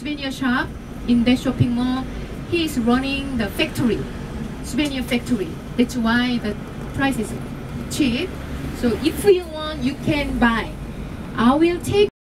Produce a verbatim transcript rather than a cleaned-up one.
souvenir shop in that shopping mall. He is running the factory, souvenir factory. That's why the price is cheap. So if you want, you can buy. I will take